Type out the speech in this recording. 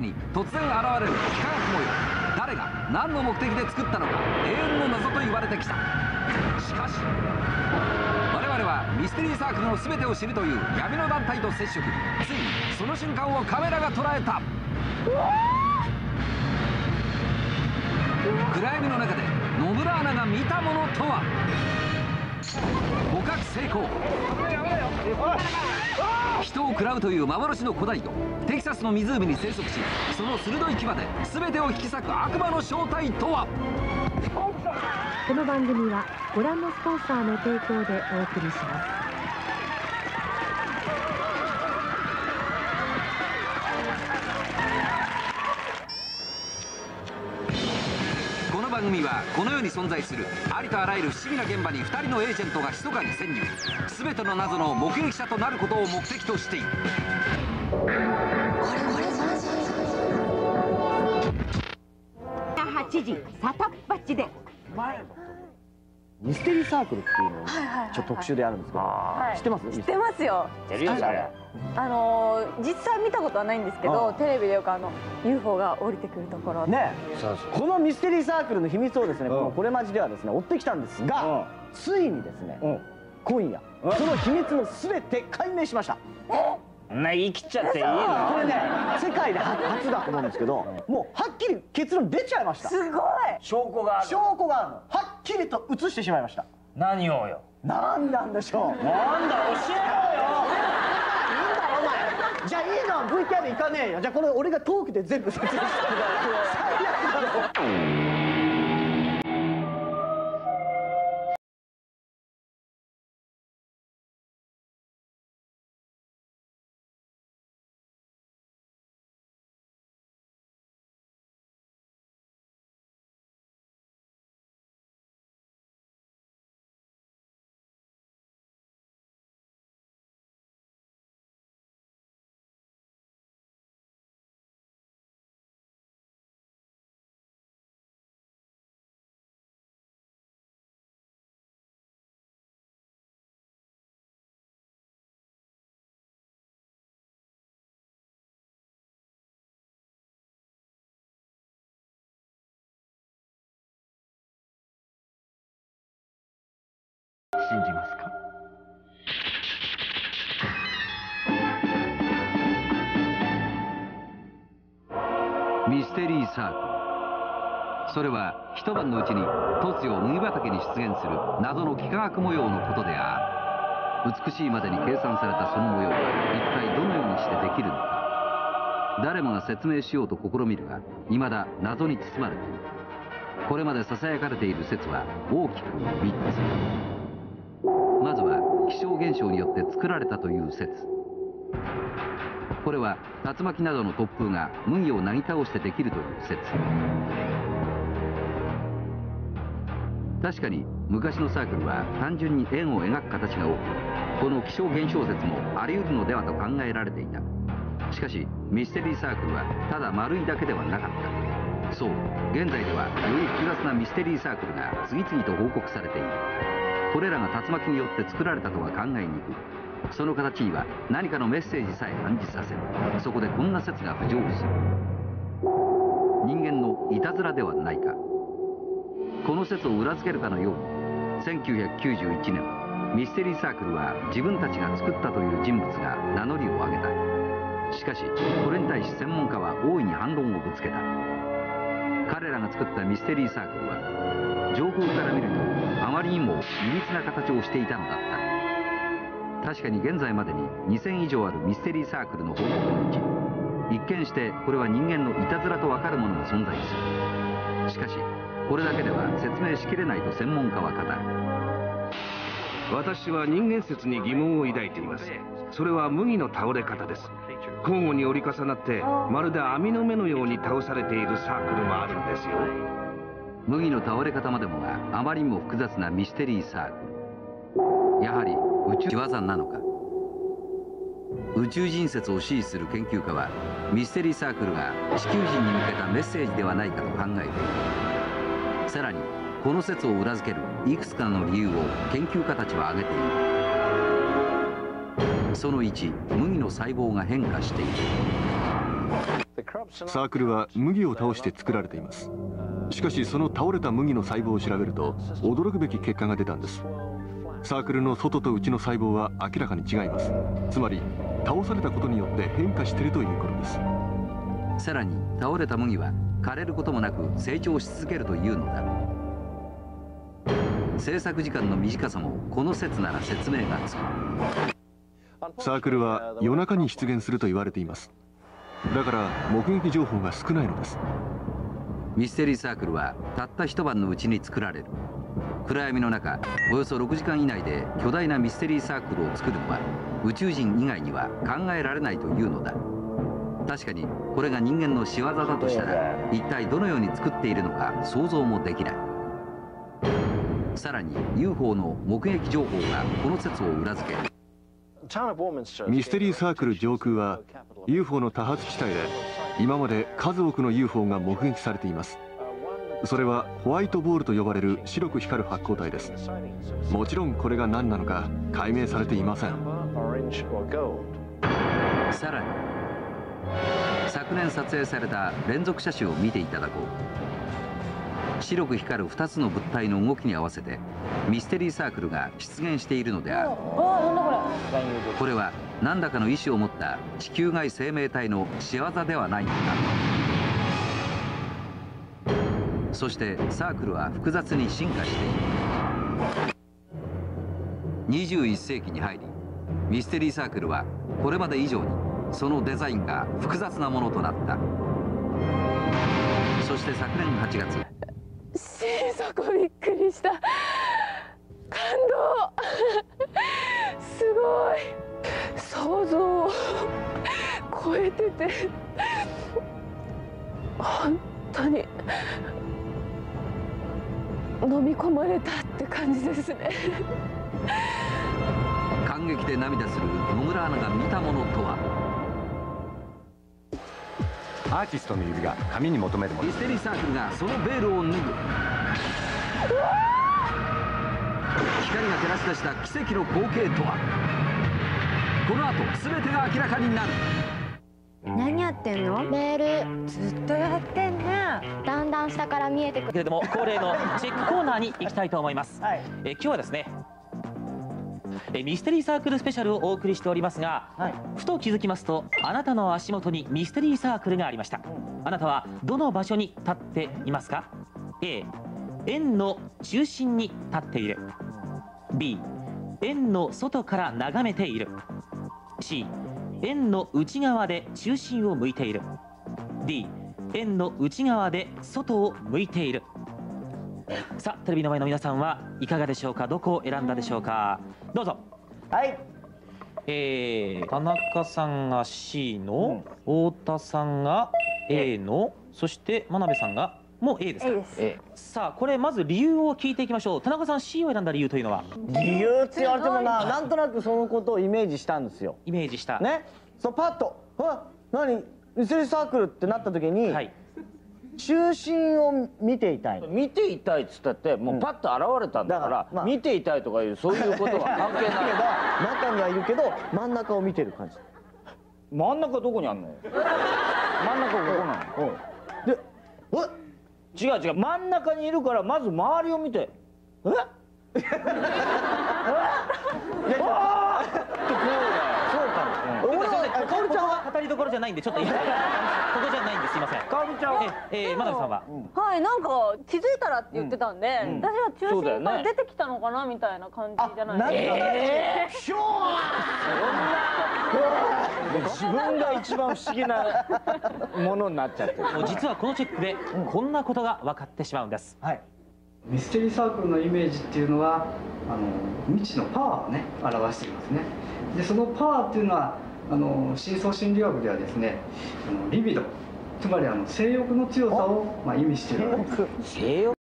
に突然現れる幾何学模様。誰が何の目的で作ったのか永遠の謎と言われてきた。しかし我々はミステリーサークルの全てを知るという闇の団体と接触。ついにその瞬間をカメラが捉えた。暗闇の中で野村アナが見たものとは。捕獲成功。人を食らうという幻の古代魚、テキサスの湖に生息し、その鋭い牙で全てを引き裂く悪魔の正体とは。 この番組はご覧のスポンサーの提供でお送りします。 この番組はこの世に存在するありとあらゆる不思議な現場に2人のエージェントが密かに潜入。全ての謎の目撃者となることを目的としている。 8時サタッパチでミステリーサークルっていうのをちょっと特集でやるんですけど、知ってます？ 知ってますよ。実際見たことはないんですけど、テレビでよくUFO が降りてくるところね。このミステリーサークルの秘密をですね、このこれまじではですね追ってきたんですが、ついにですね今夜その秘密の全て解明しました。 言い切っちゃっていいの？ これね世界で初だと思うんですけど、もうはっきり結論出ちゃいました。 すごい証拠がある。 証拠があるの。はっきりと映してしまいました。 何をよ。 何なんでしょう。 なんだ教えろよ。 いいんだろお前。じゃあいいのは VTR いかねえよ。じゃあこれ俺がトークで全部説明してるから最悪だろ。 信じますか？ ミステリーサークル。それは一晩のうちに突如麦畑に出現する謎の幾何学模様のことである。美しいまでに計算されたその模様は一体どのようにしてできるのか。誰もが説明しようと試みるが未だ謎に包まれている。これまでささやかれている説は大きく3つ。まずは気象現象によって作られたという説。これは竜巻などの突風が麦をなぎ倒してできるという説。確かに昔のサークルは単純に円を描く形が多く、この気象現象説もあり得るのではと考えられていた。しかしミステリーサークルはただ丸いだけではなかった。そう、現在ではより複雑なミステリーサークルが次々と報告されている。これらが竜巻によって作られたとは考えにくい。その形には何かのメッセージさえ感じさせる。そこでこんな説が浮上する。人間のいたずらではないか。この説を裏付けるかのように1991年ミステリーサークルは自分たちが作ったという人物が名乗りを上げた。しかしこれに対し専門家は大いに反論をぶつけた。彼らが作ったミステリーサークルは上空から見るとあまりにも歪な形をしていたのだった。確かに現在までに2000以上あるミステリーサークルの報告のうち、一見してこれは人間のいたずらと分かるものが存在する。しかしこれだけでは説明しきれないと専門家は語る。 私は人間説に疑問を抱いています。それは麦の倒れ方です。交互に折り重なってまるで網の目のように倒されているサークルもあるんですよ。 麦の倒れ方までもがあまりにも複雑なミステリーサークル。やはり宇宙仕業なのか。宇宙人説を支持する研究家はミステリーサークルが地球人に向けたメッセージではないかと考えている。さらにこの説を裏付けるいくつかの理由を研究家たちは挙げている。その1、麦の細胞が変化している。 サークルは麦を倒して作られています。しかしその倒れた麦の細胞を調べると驚くべき結果が出たんです。サークルの外と内の細胞は明らかに違います。つまり倒されたことによって変化しているということです。 さらに倒れた麦は枯れることもなく成長し続けるというのだ。制作時間の短さもこの説なら説明がつく。 サークルは夜中に出現すると言われています。だから目撃情報が少ないのです。 ミステリーサークルはたった一晩のうちに作られる。暗闇の中およそ6時間以内で巨大なミステリーサークルを作るのは宇宙人以外には考えられないというのだ。確かにこれが人間の仕業だとしたら一体どのように作っているのか想像もできない。さらに UFO の目撃情報がこの説を裏付ける。 ミステリーサークル上空は UFO の多発地帯で今まで数多くの UFO が目撃されています。それはホワイトボールと呼ばれる白く光る発光体です。もちろんこれが何なのか解明されていません。 さらに昨年撮影された連続写真を見ていただこう。白く光る2つの物体の動きに合わせてミステリーサークルが出現しているのである。これは何らかの意志を持った地球外生命体の仕業ではないのか。そしてサークルは複雑に進化している。21世紀に入りミステリーサークルはこれまで以上にそのデザインが複雑なものとなった。そして昨年8月、 心底びっくりした。感動すごい。想像を超えてて本当に飲み込まれたって感じですね。 感激で涙する野村アナが見たものとは。 アーティストの指が紙に求めるもの。 ミステリーサークルがそのベールを脱ぐ。光が照らし出した奇跡の光景とは。この後全てが明らかになる。 何やってんの？メールずっとやってんね。 だんだん下から見えてくるけれども、恒例のチェックコーナーに行きたいと思います。今日はですね、ミステリーサークルスペシャルをお送りしておりますが、ふと気づきますとあなたの足元にミステリーサークルがありました。あなたはどの場所に立っていますか？ A、円の中心に立っている。 B、円の外から眺めている。 C、円の内側で中心を向いている。 D、円の内側で外を向いている。さあテレビの前の皆さんはいかがでしょうか。どこを選んだでしょうか。どうぞ。 はい。 田中さんが C の、太田さんが A の、そして真鍋さんがもう A ですか。さあこれまず理由を聞いていきましょう。田中さん C を選んだ理由というのは。 理由って言われてもなんとなくそのことをイメージしたんですよ。 イメージしたね。そうパッと何ミステリーサークルってなった時に、中心を見ていたい。 見ていたいっつったってもうパッと現れたんだから、見ていたいとかいうそういうことは関係ない。 中にはいるけど真ん中を見てる感じ。 真ん中どこにあんのよ。真ん中ここなの。 で違う違う、真ん中にいるからまず周りを見て。 ここは語りどころじゃないんでちょっとここじゃないんですいません。 かおりちゃんは真鍋さんは。 はい、なんか気づいたらって言ってたんで、私は中心から出てきたのかなみたいな感じじゃないですか。 自分が一番不思議なものになっちゃってる。 実はこのチェックでこんなことが分かってしまうんです。 ミステリーサークルのイメージっていうのは未知のパワーをね表していますね。でそのパワーっていうのは深層心理学ではですねリビド、つまり性欲の強さを意味しているわけです。 性欲